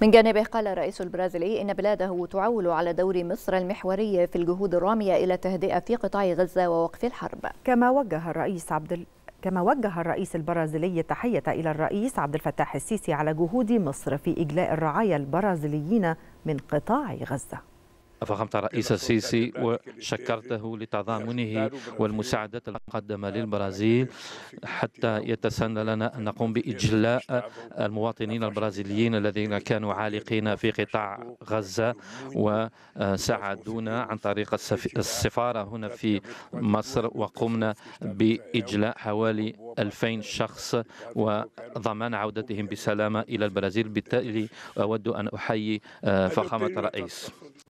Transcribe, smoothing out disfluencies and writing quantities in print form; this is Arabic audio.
من جانبه قال الرئيس البرازيلي إن بلاده تعول على دور مصر المحوري في الجهود الرامية إلى التهدئة في قطاع غزة ووقف الحرب. كما وجه الرئيس البرازيلي التحية إلى الرئيس عبد الفتاح السيسي على جهود مصر في إجلاء الرعايا البرازيليين من قطاع غزة. فخامة الرئيس السيسي وشكرته لتضامنه والمساعدات المقدمة للبرازيل حتى يتسنى لنا أن نقوم بإجلاء المواطنين البرازيليين الذين كانوا عالقين في قطاع غزة وساعدونا عن طريق السفارة هنا في مصر، وقمنا بإجلاء حوالي 2000 شخص وضمان عودتهم بسلامة إلى البرازيل. بالتالي أود أن أحيي فخامة الرئيس.